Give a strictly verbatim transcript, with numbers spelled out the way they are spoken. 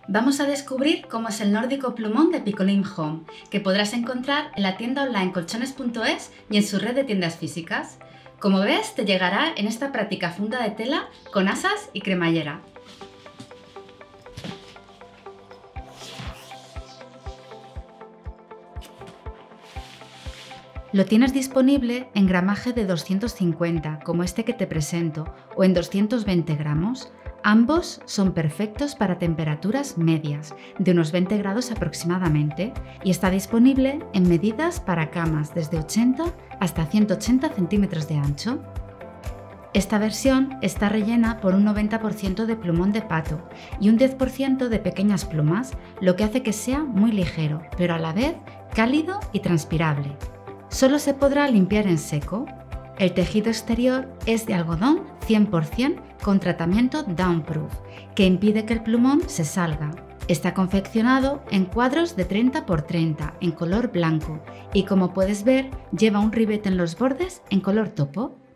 Vamos a descubrir cómo es el nórdico plumón de Picoline Home, que podrás encontrar en la tienda online colchones punto es y en su red de tiendas físicas. Como ves, te llegará en esta práctica funda de tela con asas y cremallera. Lo tienes disponible en gramaje de doscientos cincuenta, como este que te presento, o en doscientos veinte gramos. Ambos son perfectos para temperaturas medias, de unos veinte grados aproximadamente, y está disponible en medidas para camas desde ochenta hasta ciento ochenta centímetros de ancho. Esta versión está rellena por un noventa por ciento de plumón de pato y un diez por ciento de pequeñas plumas, lo que hace que sea muy ligero, pero a la vez cálido y transpirable. Solo se podrá limpiar en seco. El tejido exterior es de algodón cien por cien con tratamiento Downproof, que impide que el plumón se salga. Está confeccionado en cuadros de treinta por treinta en color blanco y, como puedes ver, lleva un ribete en los bordes en color topo.